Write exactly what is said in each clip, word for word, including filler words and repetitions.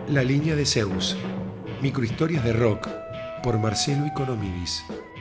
La línea de Zeus. Microhistorias de rock por Marcelo Economidis.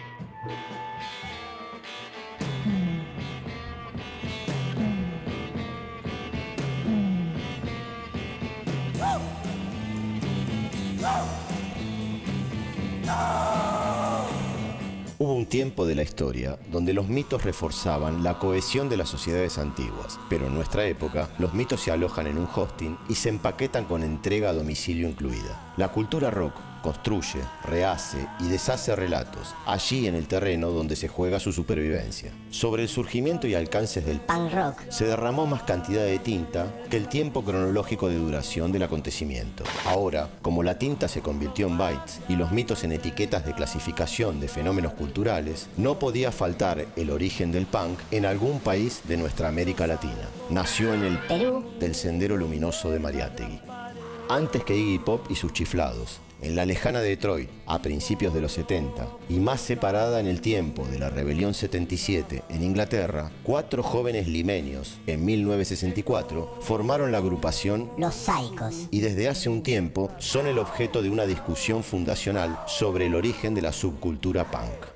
Hubo un tiempo de la historia donde los mitos reforzaban la cohesión de las sociedades antiguas, pero en nuestra época los mitos se alojan en un hosting y se empaquetan con entrega a domicilio incluida. La cultura rock construye, rehace y deshace relatos, allí en el terreno donde se juega su supervivencia. Sobre el surgimiento y alcances del punk rock se derramó más cantidad de tinta que el tiempo cronológico de duración del acontecimiento. Ahora, como la tinta se convirtió en bytes y los mitos en etiquetas de clasificación de fenómenos culturales, no podía faltar el origen del punk en algún país de nuestra América Latina. Nació en el Perú del Sendero Luminoso de Mariátegui. Antes que Iggy Pop y sus chiflados, en la lejana Detroit, a principios de los setenta, y más separada en el tiempo de la Rebelión setenta y siete en Inglaterra, cuatro jóvenes limeños, en mil novecientos sesenta y cuatro, formaron la agrupación Los Saicos y desde hace un tiempo son el objeto de una discusión fundacional sobre el origen de la subcultura punk.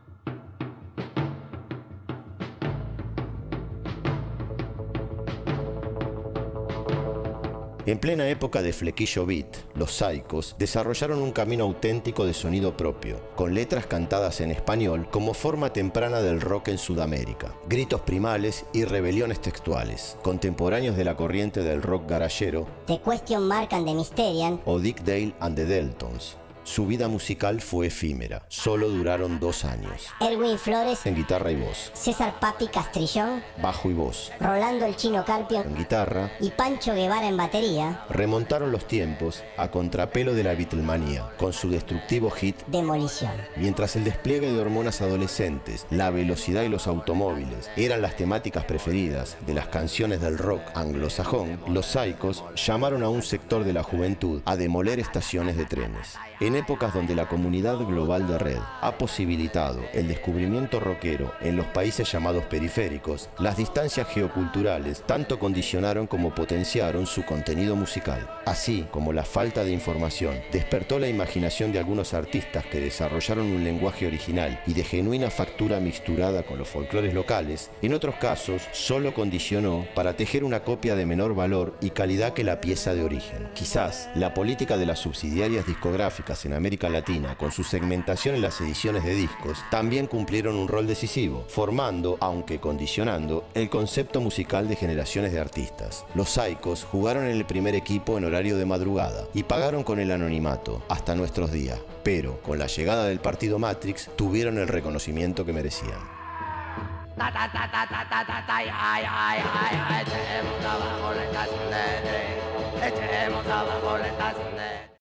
En plena época de flequillo beat, los Saicos desarrollaron un camino auténtico de sonido propio, con letras cantadas en español como forma temprana del rock en Sudamérica, gritos primales y rebeliones textuales, contemporáneos de la corriente del rock garagero, The Question Mark and the Mysterian o Dick Dale and the Deltons. Su vida musical fue efímera, solo duraron dos años. Erwin Flores En guitarra y voz, César Papi Castrillón, bajo y voz, Rolando el Chino Carpio en guitarra, y Pancho Guevara en batería, remontaron los tiempos a contrapelo de la Beatlemanía, con su destructivo hit Demolición. Mientras el despliegue de hormonas adolescentes, la velocidad y los automóviles eran las temáticas preferidas de las canciones del rock anglosajón, los Saicos llamaron a un sector de la juventud a demoler estaciones de trenes. En épocas donde la comunidad global de red ha posibilitado el descubrimiento rockero en los países llamados periféricos, las distancias geoculturales tanto condicionaron como potenciaron su contenido musical. Así como la falta de información despertó la imaginación de algunos artistas que desarrollaron un lenguaje original y de genuina factura mixturada con los folclores locales, en otros casos solo condicionó para tejer una copia de menor valor y calidad que la pieza de origen. Quizás la política de las subsidiarias discográficas en América Latina, con su segmentación en las ediciones de discos, también cumplieron un rol decisivo, formando, aunque condicionando, el concepto musical de generaciones de artistas. Los Saicos jugaron en el primer equipo en horario de madrugada y pagaron con el anonimato hasta nuestros días, pero con la llegada del partido Matrix tuvieron el reconocimiento que merecían. Echemos abajo la estación de tren, echemos abajo la estación de tren.